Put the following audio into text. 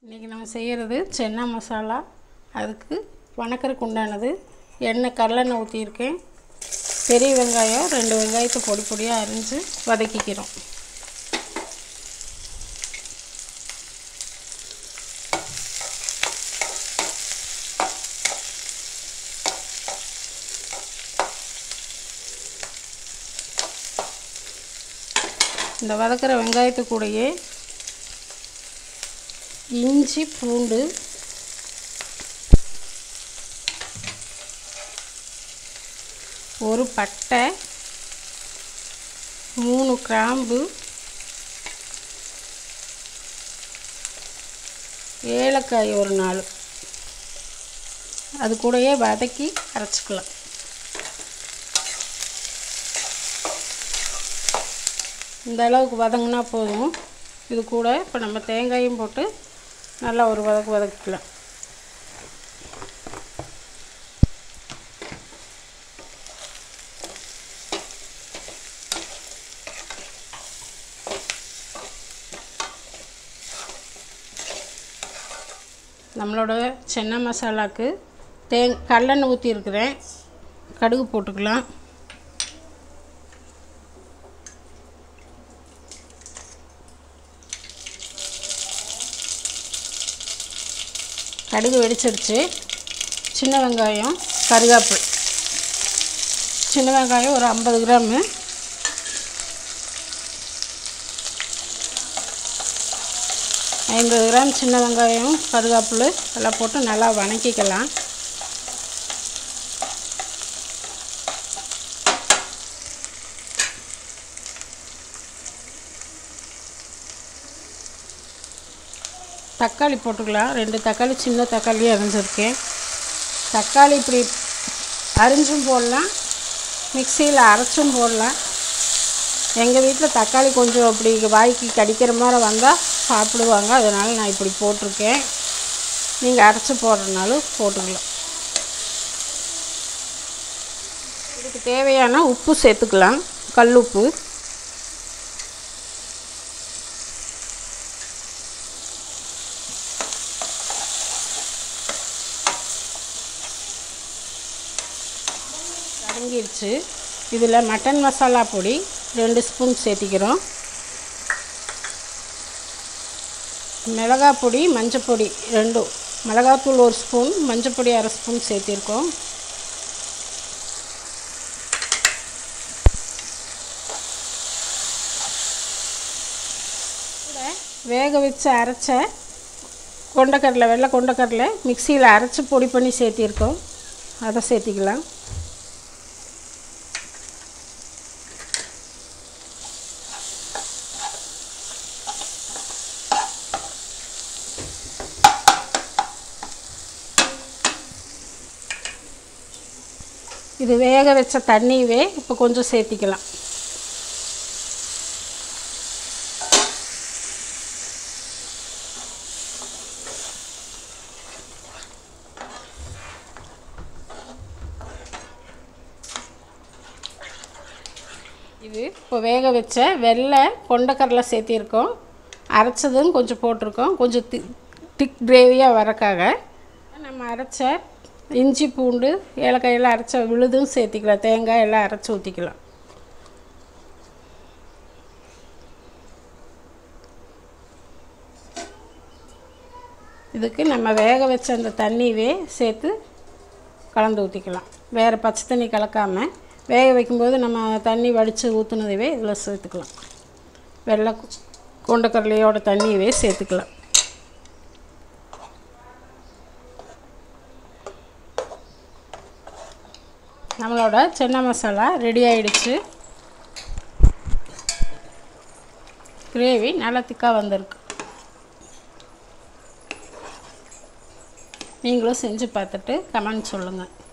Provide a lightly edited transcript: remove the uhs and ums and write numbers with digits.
இன்றைக்கி நம்ம செய்கிறது சென்னா மசாலா. அதுக்கு வணக்கறக்கு உண்டானது எண்ணெய், கடலெண்ணெய் ஊற்றியிருக்கேன். பெரிய வெங்காயம் 2 வெங்காயத்தை பொடி பொடியாக அரிஞ்சு வதக்கிக்கிறோம். இந்த வதக்கிற வெங்காயத்து கூடயே இஞ்சி, பூண்டு, ஒரு பட்டை, 3 கிராம்பு, ஏலக்காய் ஒரு 4, அது கூடயே வதக்கி அரைச்சிக்கலாம். இந்த அளவுக்கு வதங்கினா போதும். இது கூட இப்போ நம்ம தேங்காயும் போட்டு நல்லா ஒரு வதக்கிக்கலாம். நம்மளோட சென்னா மசாலாவுக்கு கடலெண்ணெய் ஊற்றிருக்கிறேன். கடுகு போட்டுக்கலாம். கடுகு வெடிச்சிருச்சு. சின்ன வெங்காயம், கருவேப்பிலை. சின்ன வெங்காயம் ஒரு 50 கிராமு, கிராம் சின்ன வெங்காயம், கருவேப்பிலை எல்லாம் போட்டு நல்லா வதக்கிக்கலாம். தக்காளி போட்டுக்கலாம். 2 தக்காளி, சின்ன தக்காளி அரிஞ்சிருக்கேன். தக்காளி இப்படி அரிஞ்சும் போடலாம், மிக்சியில் அரைச்சும் போடலாம். எங்கள் வீட்டில் தக்காளி கொஞ்சம் அப்படி வாய்க்கு கடிக்கிற மாதிரி வந்தால் சாப்பிடுவாங்க, அதனால் நான் இப்படி போட்டிருக்கேன். நீங்கள் அரைச்சி போடுறதுனாலும் போட்டுக்கலாம். இதுக்கு தேவையான உப்பு சேர்த்துக்கலாம். கல் உப்பு. அடங்கிடுச்சு. இதில் மட்டன் மசாலா பொடி 2 ஸ்பூன் சேர்த்திக்கிறோம். மிளகாய் பொடி, மஞ்சள் பொடி 2, மிளகாத்தூள் 1 ஸ்பூன், மஞ்சள் பொடி 1/2 ஸ்பூன் சேர்த்திருக்கோம். வேக வச்சு அரைச்ச கொண்டக்கடலை, வெள்ளை கொண்டக்கடலை மிக்சியில் அரைச்சி பொடி பண்ணி சேர்த்திருக்கோம். அதை சேர்த்திக்கலாம். இது வேக வச்ச தண்ணியவே இப்போ கொஞ்சம் சேர்த்திக்கலாம். இது இப்போ வேக வச்ச வெள்ளை கொண்டக்கடலை சேர்த்திருக்கோம். அரைச்சதும் கொஞ்சம் போட்டிருக்கோம். கொஞ்சம் திக் கிரேவியாக வரக்காக நம்ம அரைச்ச இஞ்சி, பூண்டு, ஏலக்காயெல்லாம் அரைச்ச விழுதும் சேர்த்திக்கலாம். தேங்காய் எல்லாம் அரைச்சி ஊற்றிக்கலாம். இதுக்கு நம்ம வேக வச்ச அந்த தண்ணியவே சேர்த்து கலந்து ஊற்றிக்கலாம். வேறு பச்சை தண்ணி கலக்காமல் வேக வைக்கும்போது நம்ம தண்ணி வடித்து ஊற்றுனதவே இதில் சேர்த்துக்கலாம். வெள்ளை கொண்டக்கடலையோட தண்ணியவே சேர்த்துக்கலாம். நம்மளோட சென்னா மசாலா ரெடி ஆகிடுச்சு. கிரேவி நல்லா திக்காக வந்திருக்கு. நீங்களும் செஞ்சு பார்த்துட்டு கமெண்ட் சொல்லுங்கள்.